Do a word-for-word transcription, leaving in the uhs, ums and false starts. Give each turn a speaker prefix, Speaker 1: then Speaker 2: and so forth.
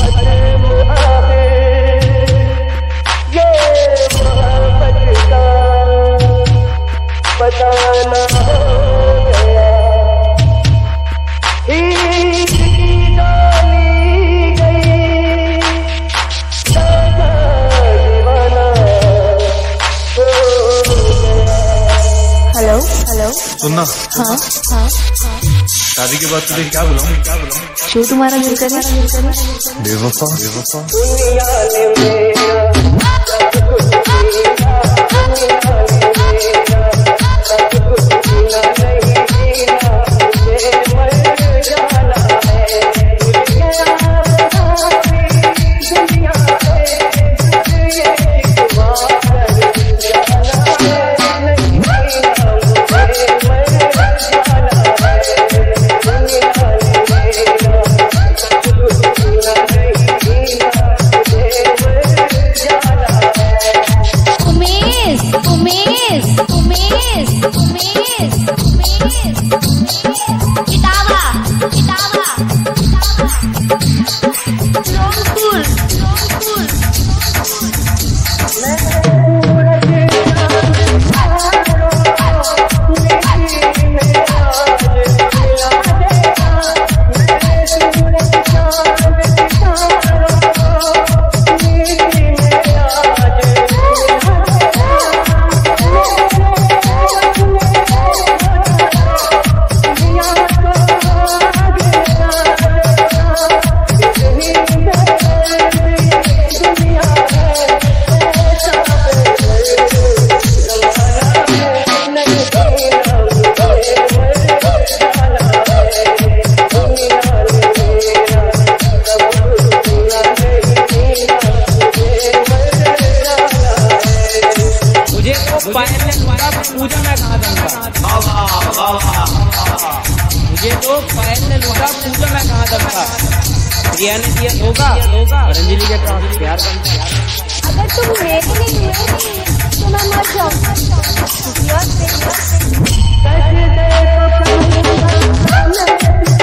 Speaker 1: सुनना। हाँ हाँ शादी के बाद तुझे क्या बुलाऊं क्या बुलाऊं
Speaker 2: जो तुम्हारा दिल करे।
Speaker 1: बेवफा बेवफा
Speaker 3: पूजा मैं कहा दूंगा मुझे तो पायल ने लूटा पूजा मैं कहा दूंगा प्रिया ने दिया होगा और अंजलि के पास प्यार बनता।
Speaker 2: अगर तुम मेरे लिए तो मैं मर जाऊंगा।